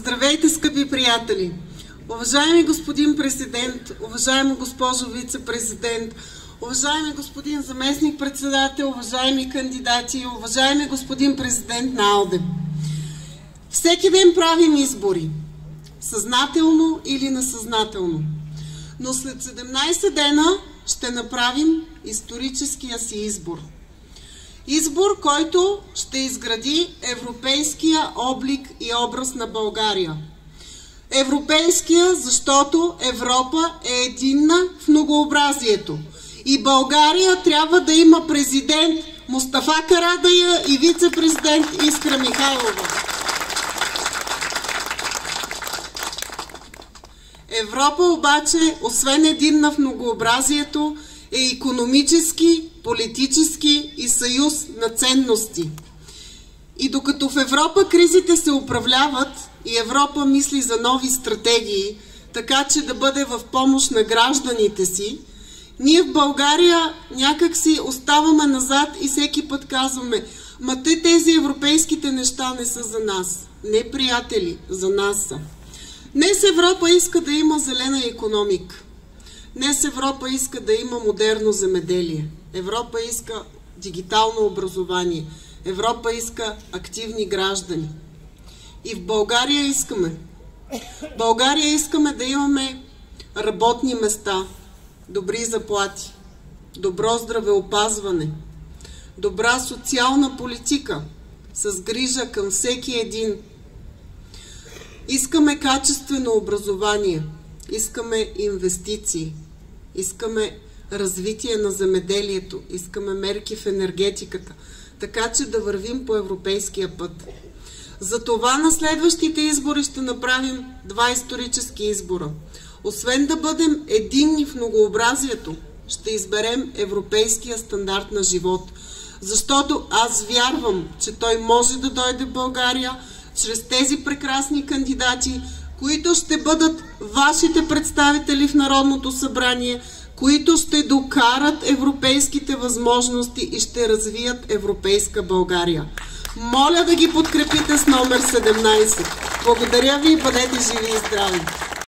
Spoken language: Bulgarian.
Здравейте, скъпи приятели! Уважаеми господин президент, уважаема госпожо вице-президент, уважаеми господин заместник-председател, уважаеми кандидати, уважаеми господин президент на АЛДЕ. Всеки ден правим избори, съзнателно или несъзнателно. Но след 17 дена ще направим историческия си избор. Избор, който ще изгради европейския облик и образ на България. Европейския, защото Европа е единна в многообразието. И България трябва да има президент Мустафа Карадайъ и вице-президент Искра Михайлова. Европа обаче, освен единна в многообразието, е икономически, политически и съюз на ценности. И докато в Европа кризите се управляват и Европа мисли за нови стратегии, така че да бъде в помощ на гражданите си, ние в България някак си оставаме назад и всеки път казваме: ма тези европейските неща не са за нас. Не, приятели, за нас са. Днес Европа иска да има зелена икономика. Днес Европа иска да има модерно земеделие. Европа иска дигитално образование. Европа иска активни граждани. И в България искаме. В България искаме да имаме работни места, добри заплати, добро здравеопазване, добра социална политика с грижа към всеки един. Искаме качествено образование, искаме инвестиции, искаме развитие на земеделието, искаме мерки в енергетиката, така че да вървим по европейския път. Затова на следващите избори ще направим два исторически избора. Освен да бъдем единни в многообразието, ще изберем европейския стандарт на живот. Защото аз вярвам, че той може да дойде в България чрез тези прекрасни кандидати, които ще бъдат вашите представители в Народното събрание, които ще докарат европейските възможности и ще развият европейска България. Моля да ги подкрепите с номер 17. Благодаря ви и бъдете живи и здрави!